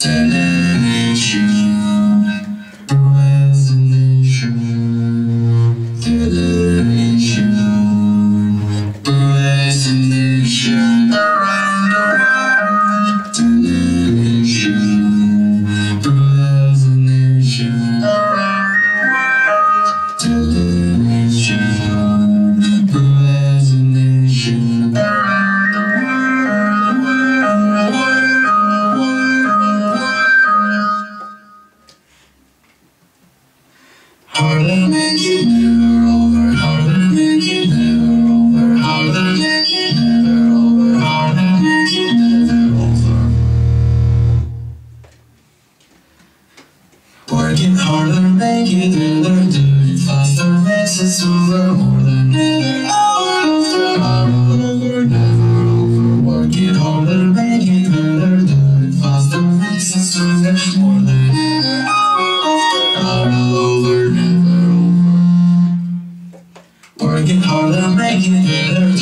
Working harder, make it better, do it faster, makes us stronger, more than ever, hour over, never over. Working harder, make it better, do it faster, makes us stronger, more than ever, hour over, never over. Working harder, make it better.